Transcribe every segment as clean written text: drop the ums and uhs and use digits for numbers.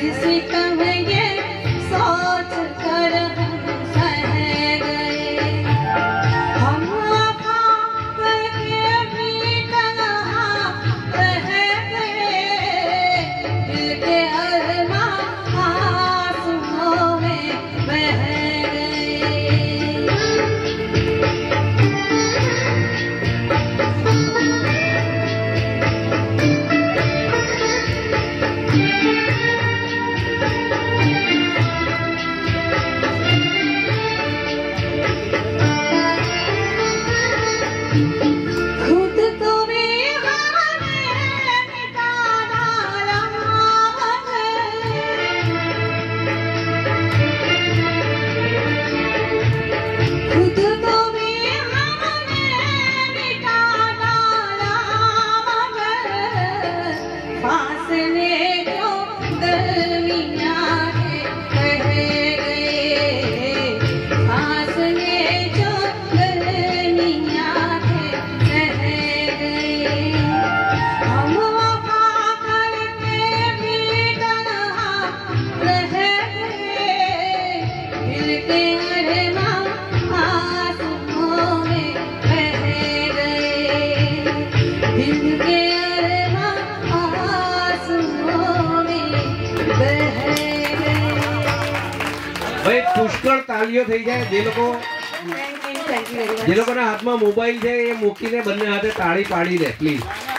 कैसी कहें ये सोच कर हम सह गए। हम वफा करके भी तन्हा रह गए। दिल के अरमां आंसुओं में बह खुद तुम्हें हमने मिटा डाला खुद तुम्हें हमने मिटा डाला मगर फासले जो दरमियां रह गए। फासले जो हम वफा करके भी तन्हा रह गए। दिल के अरमां आंसुओं में बह गए। दिल के अरमां आंसुओं में बह गए। भाई पुष्कळ तालियों થઈ જાય જે લોકોના હાથમાં મોબાઈલ છે એ મૂકીને બંને હાથે તાળી પાડી દે પ્લીઝ।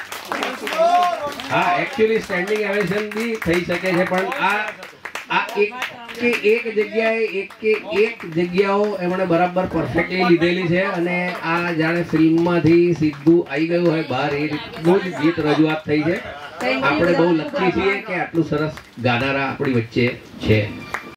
હા एक्चुअली સ્ટેન્ડિંગ ઓવેશન भी થઈ શકે છે પણ આ એક જગ્યાઓ એમણે બરાબર પરફેક્ટલી લીધેલી છે અને આ જાણે ફિલ્મમાંથી સીધું આવી ગયું હોય બહાર એ રીતનું જ ગીત રજૂઆત થઈ છે। આપણે બહુ લકી છીએ કે આટલું સરસ ગાનારા આપણી વચ્ચે છે।